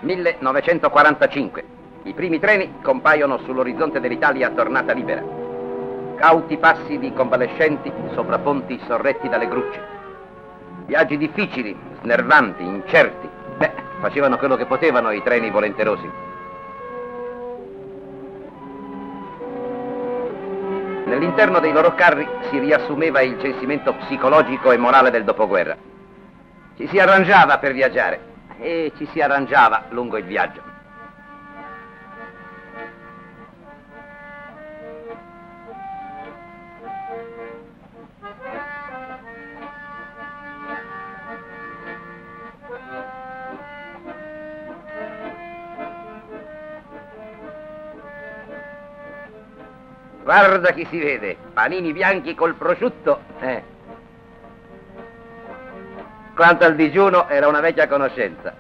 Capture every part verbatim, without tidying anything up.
millenovecentoquarantacinque. I primi treni compaiono sull'orizzonte dell'Italia tornata libera. Cauti passi di convalescenti sopra ponti sorretti dalle grucce. Viaggi difficili, snervanti, incerti. Beh, facevano quello che potevano i treni volenterosi. Nell'interno dei loro carri si riassumeva il censimento psicologico e morale del dopoguerra. Ci si arrangiava per viaggiare e ci si arrangiava lungo il viaggio. Guarda chi si vede, panini bianchi col prosciutto. Eh. Quanto al digiuno, era una vecchia conoscenza.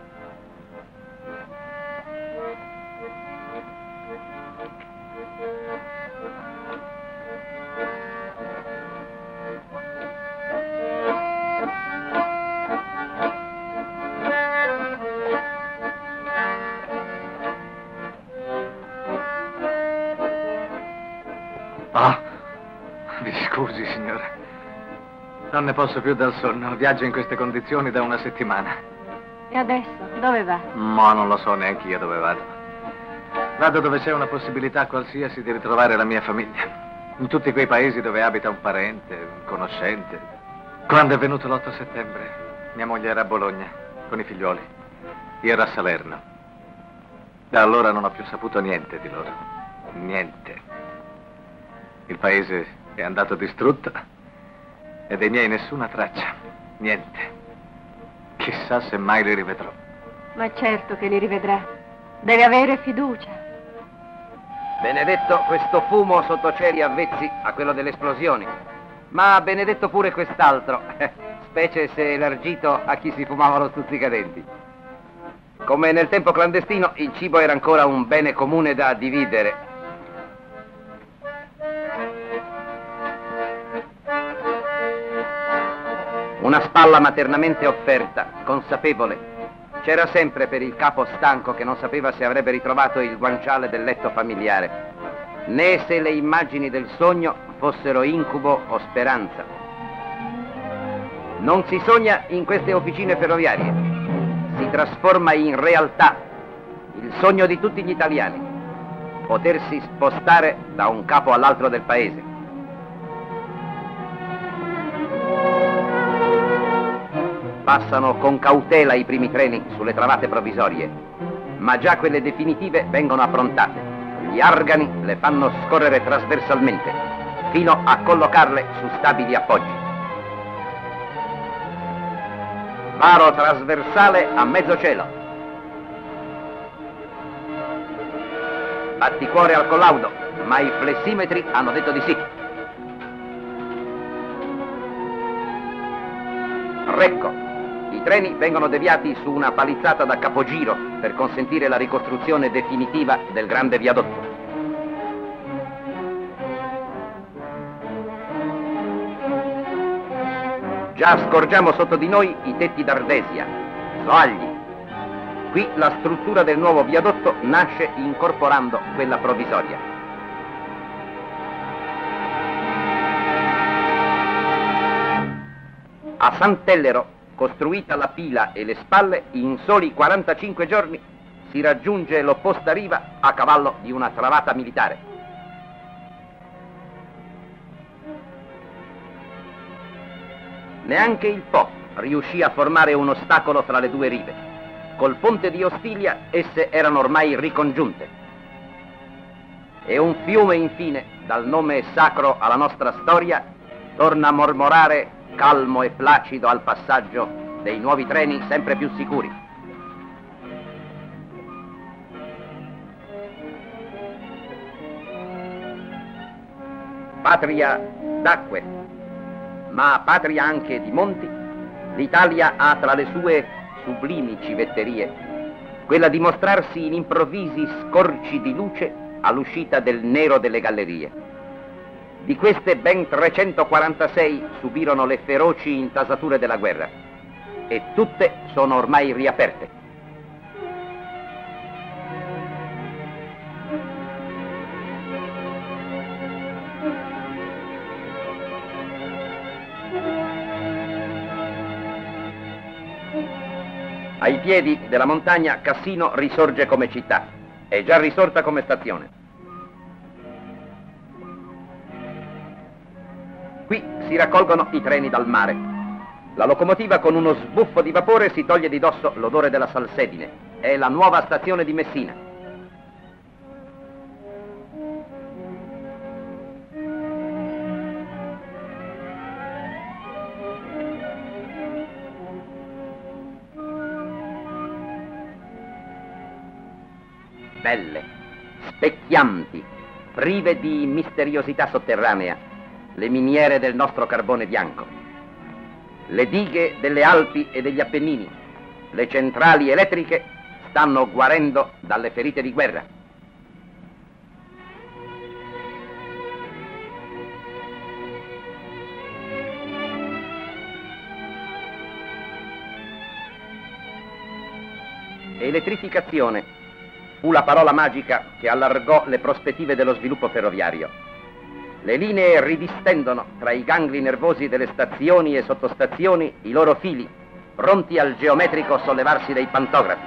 Ah, mi scusi, signora. Non ne posso più dal sonno. Viaggio in queste condizioni da una settimana. E adesso? Dove va? Ma non lo so neanche io dove vado. Vado dove c'è una possibilità qualsiasi di ritrovare la mia famiglia. In tutti quei paesi dove abita un parente, un conoscente. Quando è venuto l'otto settembre, mia moglie era a Bologna, con i figlioli. Io ero a Salerno. Da allora non ho più saputo niente di loro. Niente. Il paese è andato distrutto e dei miei nessuna traccia, niente. Chissà se mai li rivedrò. Ma certo che li rivedrà. Deve avere fiducia. Benedetto questo fumo sotto cieli avvezzi a quello delle esplosioni, ma benedetto pure quest'altro, specie se elargito a chi si fumava lo stuzzicadenti. Come nel tempo clandestino, il cibo era ancora un bene comune da dividere. Una spalla maternamente offerta, consapevole, c'era sempre per il capo stanco che non sapeva se avrebbe ritrovato il guanciale del letto familiare, né se le immagini del sogno fossero incubo o speranza. Non si sogna in queste officine ferroviarie, si trasforma in realtà il sogno di tutti gli italiani, potersi spostare da un capo all'altro del paese. Passano con cautela i primi treni sulle travate provvisorie, ma già quelle definitive vengono approntate. Gli argani le fanno scorrere trasversalmente, fino a collocarle su stabili appoggi. Varo trasversale a mezzo cielo. Batticuore al collaudo, ma i flessimetri hanno detto di sì. Recco. I treni vengono deviati su una palizzata da capogiro per consentire la ricostruzione definitiva del grande viadotto. Già scorgiamo sotto di noi i tetti d'Ardesia, Soagli. Qui la struttura del nuovo viadotto nasce incorporando quella provvisoria. A Sant'Ellero, costruita la pila e le spalle, in soli quarantacinque giorni si raggiunge l'opposta riva a cavallo di una travata militare. Neanche il Po riuscì a formare un ostacolo fra le due rive. Col ponte di Ostiglia esse erano ormai ricongiunte. E un fiume, infine, dal nome sacro alla nostra storia, torna a mormorare calmo e placido al passaggio dei nuovi treni sempre più sicuri. Patria d'acque, ma patria anche di monti, l'Italia ha tra le sue sublimi civetterie quella di mostrarsi in improvvisi scorci di luce all'uscita del nero delle gallerie. Di queste ben trecentoquarantasei subirono le feroci intasature della guerra e tutte sono ormai riaperte. Ai piedi della montagna Cassino risorge come città. È già risorta come stazione. Qui si raccolgono i treni dal mare. La locomotiva con uno sbuffo di vapore si toglie di dosso l'odore della salsedine. È la nuova stazione di Messina. Belle, specchianti, prive di misteriosità sotterranea, le miniere del nostro carbone bianco, le dighe delle Alpi e degli Appennini, le centrali elettriche stanno guarendo dalle ferite di guerra. Elettrificazione fu la parola magica che allargò le prospettive dello sviluppo ferroviario. Le linee ridistendono tra i gangli nervosi delle stazioni e sottostazioni i loro fili, pronti al geometrico sollevarsi dei pantografi.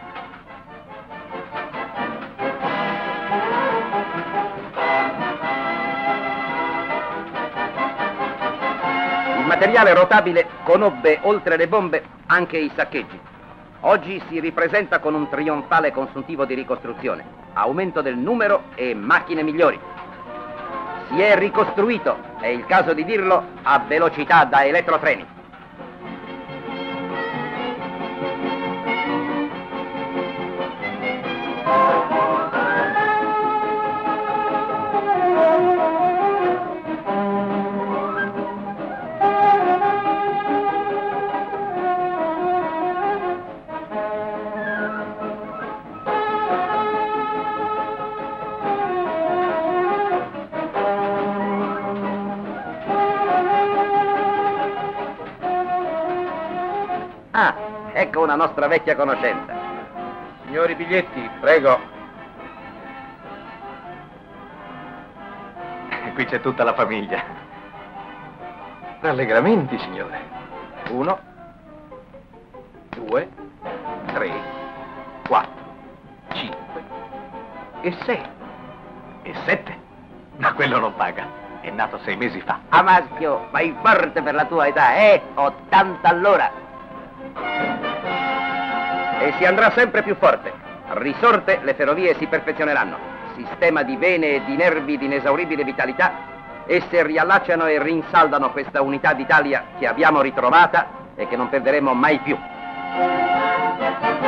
Il materiale rotabile conobbe, oltre le bombe, anche i saccheggi. Oggi si ripresenta con un trionfale consuntivo di ricostruzione, aumento del numero e macchine migliori. Si è ricostruito, è il caso di dirlo, a velocità da elettrotreni. Ah, ecco una nostra vecchia conoscenza. Signori biglietti, prego. Qui c'è tutta la famiglia. Rallegramenti, signore. Uno, due, tre, quattro, cinque e sei. E sette. Ma quello non paga. È nato sei mesi fa. Ah, maschio, vai forte per la tua età, eh? ottanta all'ora. E si andrà sempre più forte. Risorte, le ferrovie si perfezioneranno. Sistema di vene e di nervi di inesauribile vitalità. Esse riallacciano e rinsaldano questa unità d'Italia che abbiamo ritrovata e che non perderemo mai più.